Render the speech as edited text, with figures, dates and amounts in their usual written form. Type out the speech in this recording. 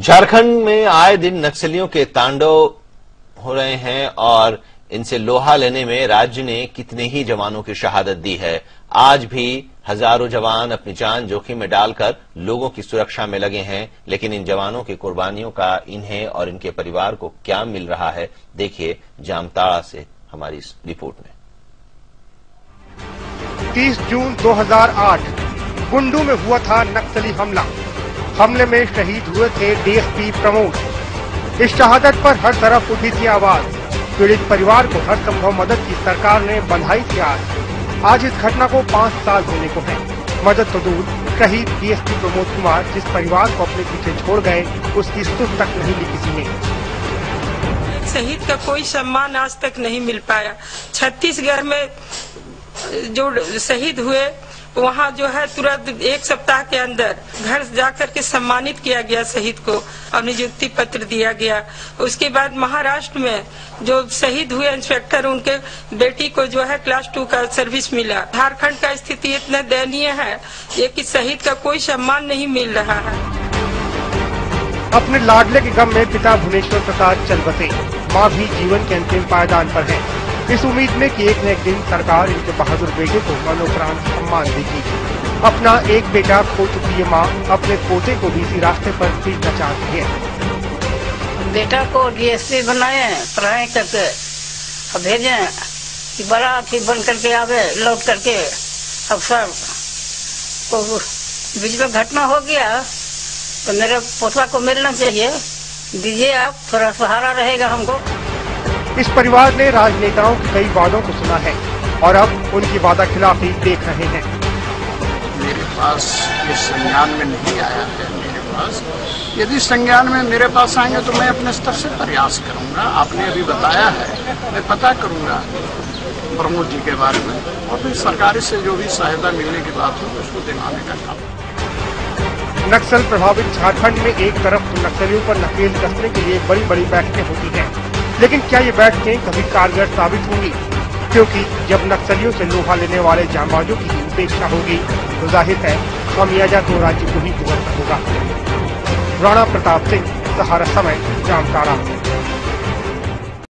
झारखंड में आए दिन नक्सलियों के तांडव हो रहे हैं और इनसे लोहा लेने में राज्य ने कितने ही जवानों की शहादत दी है। आज भी हजारों जवान अपनी जान जोखिम में डालकर लोगों की सुरक्षा में लगे हैं, लेकिन इन जवानों की कुर्बानियों का इन्हें और इनके परिवार को क्या मिल रहा है, देखिए जामताड़ा से हमारी इस रिपोर्ट में। 30 जून 2008 कुंडू में हुआ था नक्सली हमला। हमले में शहीद हुए थे डीएसपी प्रमोद। इस शहादत पर हर तरफ उठी थी आवाज। पीड़ित परिवार को हर संभव मदद की सरकार ने बंधाई थी। आज इस घटना को 5 साल होने को है। मदद तो दूर, शहीद डीएसपी प्रमोद कुमार जिस परिवार को अपने पीछे छोड़ गए, उसकी सुध तक नहीं ली किसी ने। शहीद का कोई सम्मान आज तक नहीं मिल पाया। छत्तीसगढ़ में जो शहीद हुए वहाँ जो है तुरंत 1 सप्ताह के अंदर घर जाकर के सम्मानित किया गया शहीद को और नियुक्ति पत्र दिया गया। उसके बाद महाराष्ट्र में जो शहीद हुए इंस्पेक्टर, उनके बेटी को जो है क्लास 2 का सर्विस मिला। झारखंड का स्थिति इतना दयनीय है ये कि शहीद का कोई सम्मान नहीं मिल रहा है। अपने लाडले के गम में पिता भुवनेश्वर प्रसाद चल बसे। माँ भी जीवन के अंतिम पायदान पर है, इस उम्मीद में कि एक न एक दिन सरकार इनके बहादुर बेटे को मरणोपरांत सम्मान देगी। अपना एक बेटा खो चुकी ये माँ अपने पोते को भी इसी रास्ते पर खींचना चाहती है। बेटा को डीएसपी बनाए, पढ़ाई करके भेजे कि बड़ा बन करके आवे, लौट करके अफसर को बीच में घटना हो गया तो मेरे पोता को मिलना चाहिए, दीजिए आप, थोड़ा सहारा रहेगा हमको। इस परिवार ने राजनेताओं के कई वादों को सुना है और अब उनकी वादा खिलाफी देख रहे हैं। मेरे पास ये संज्ञान में नहीं आया है। मेरे पास यदि संज्ञान में मेरे पास आएंगे तो मैं अपने स्तर से प्रयास करूंगा। आपने अभी बताया है, मैं पता करूंगा प्रमोद जी के बारे में और फिर सरकारी से जो भी सहायता मिलने की बात हो उसको दिलाने का काम। नक्सल प्रभावित झारखंड में एक तरफ तो नक्सलियों पर नकेल कसने के लिए बड़ी बड़ी बैठकें होती हैं, लेकिन क्या ये बैठकें कभी कारगर साबित होंगी? क्योंकि जब नक्सलियों से लोहा लेने वाले जांबाजों की उपेक्षा होगी तो जाहिर है खमियाजा तो राज्य को ही भुगतना होगा। राणा प्रताप सिंह, सहारा समय, जामताड़ा।